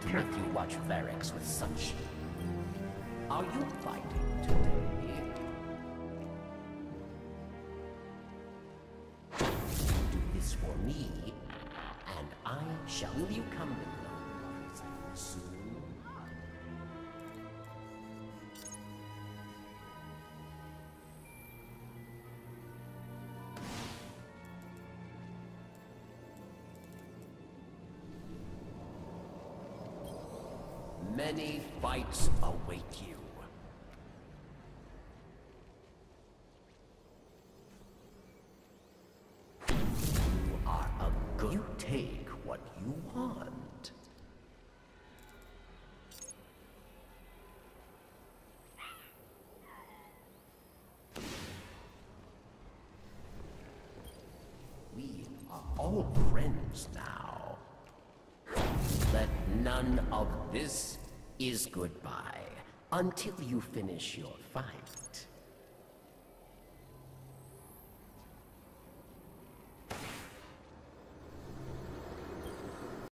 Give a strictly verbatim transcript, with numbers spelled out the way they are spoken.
curfew watch Variks with such. Are you fighting today? Do this for me, and I shall. Will you come below soon? Many fights await you. You are a good. You take what you want. We are all friends now. Let none of this is goodbye until you finish your fight.